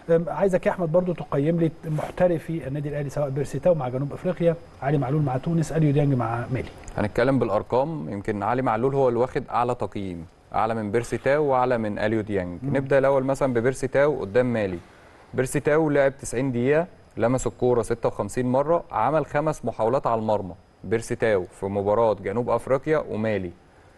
عايزك يا احمد برضو تقيم لي محترفي النادي الاهلي سواء بيرسي تاو مع جنوب افريقيا، علي معلول مع تونس، اليو ديانج مع مالي. هنتكلم بالارقام. يمكن علي معلول هو اللي واخد اعلى تقييم، اعلى من بيرسي تاو واعلى من اليو ديانج. نبدا الاول مثلا ببيرسي تاو قدام مالي. بيرسي تاو لعب 90 دقيقه، لمس الكوره 56 مره، عمل 5 محاولات على المرمى. بيرسي تاو في مباراه جنوب افريقيا ومالي.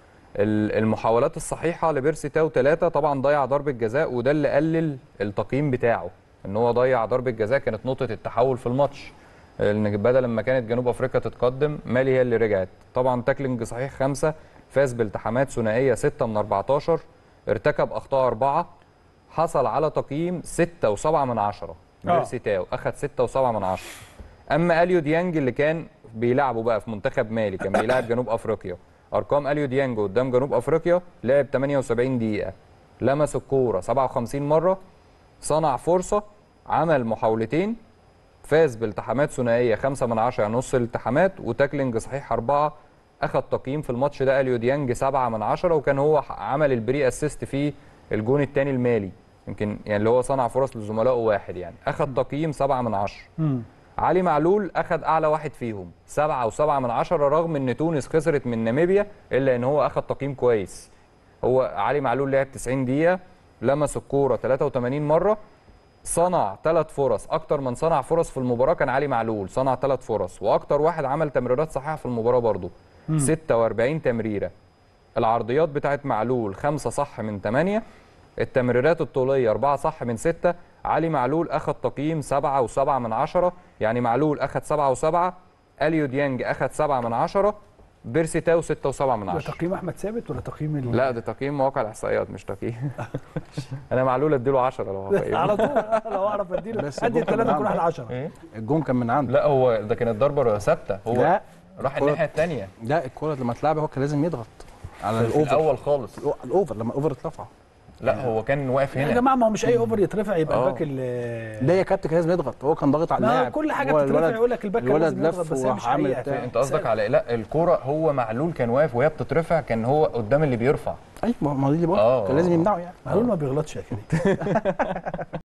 المحاولات الصحيحه لبيرسي تاو 3، طبعا ضيع ضربه جزاء وده اللي قلل التقييم بتاعه، ان هو ضيع ضربه جزاء كانت نقطه التحول في الماتش، ان بدل لما كانت جنوب افريقيا تتقدم مالي هي اللي رجعت. طبعا تاكلينج صحيح 5، فاز بالتحامات ثنائيه 6 من 14، ارتكب اخطاء 4، حصل على تقييم 6.7 بيرسي تاو اخذ 6.7. اما اليو ديانج اللي كان بيلعبه بقى في منتخب مالي، كان بيلعب جنوب افريقيا. ارقام اليو ديانج قدام جنوب افريقيا: لعب 78 دقيقه، لمس الكوره 57 مره، صنع فرصه، عمل محاولتين، فاز بالتحامات ثنائيه 5/10 يعني نص الالتحامات، وتاكلينج صحيح 4. اخذ تقييم في الماتش ده اليو ديانج 7/10، وكان هو عمل البري اسيست في الجون الثاني المالي، يمكن يعني اللي هو صنع فرص لزملائه واحد، يعني اخذ تقييم 7/10. علي معلول اخذ اعلى واحد فيهم 7.7، رغم ان تونس خسرت من ناميبيا الا ان هو اخذ تقييم كويس. هو علي معلول لعب 90 دقيقه، لمس الكوره 83 مره، صنع 3 فرص. اكتر من صنع فرص في المباراه كان علي معلول، صنع 3 فرص، واكتر واحد عمل تمريرات صحيحه في المباراه برضه 46 تمريره. العرضيات بتاعت معلول 5 صح من 8، التمريرات الطوليه 4 صح من 6. علي معلول اخذ تقييم 7.7، يعني معلول اخذ 7.7، اليو ديانج اخذ 7/10، بيرسي تاو 6.7. ده تقييم احمد ثابت ولا تقييم لا ده تقييم مواقع الاحصائيات مش تقييم. انا معلول اديله 10 لو هقيمه على طول لو اعرف اديله ادي الثلاثه كل واحد 10. ايه الجون كان من عنده. لا هو ده كانت ضربه ثابته، هو لا راح الناحيه الثانيه. لا الكوره لما اتلعب هو كان لازم يضغط على في الاوفر الاول خالص. الاوفر لما الاوفر اترفع. لا هو كان واقف هنا يا جماعه، ما هو مش اي اوفر يترفع يبقى الباك لا يا كابتن كان لازم يضغط، هو كان ضاغط على اللاعب. كل حاجه بتترفع يقول لك الباك كان لازم يضغط، بس هي مش حقيقه. انت قصدك على لا الكوره هو معلول كان واقف وهي بتترفع، كان هو قدام اللي بيرفع. ايوه ما هو دي اللي بقول كان لازم يمنعه يعني. معلول ما بيغلطش يا كريم.